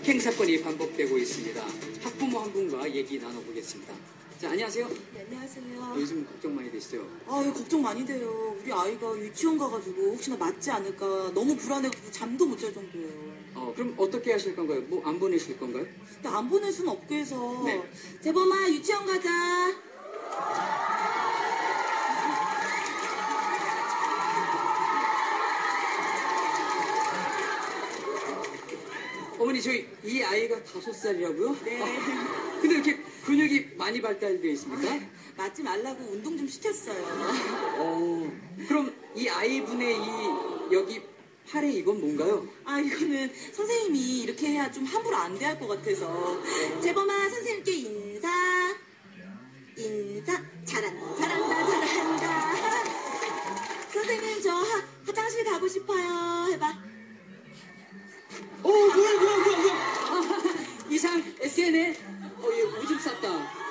행사건이 반복되고 있습니다. 학부모 한 분과 얘기 나눠보겠습니다. 자, 안녕하세요. 네, 안녕하세요. 요즘 걱정 많이 되시죠? 아, 걱정 많이 돼요. 우리 아이가 유치원 가가지고 혹시나 맞지 않을까 너무 불안해가지고 잠도 못 잘 정도예요. 그럼 어떻게 하실 건가요? 뭐 안 보내실 건가요? 근데 안 보낼 수는 없게 해서 네. 재범아 유치원 가자. 어머니, 이 아이가 5살이라고요? 네. 근데 이렇게 근육이 많이 발달되어 있습니까? 맞지 말라고 운동 좀 시켰어요. 그럼 이 아이분의 여기 팔에 이건 뭔가요? 아, 이거는 선생님이 이렇게 해야 좀 함부로 안 대할 것 같아서. 재범아 선생님께 인사. 인사. 잘한다 잘한다 잘한다. 선생님 저 화장실 가고 싶어요. 해봐. 뭐야. 이상 SNL? 얘 오줌 쌌다.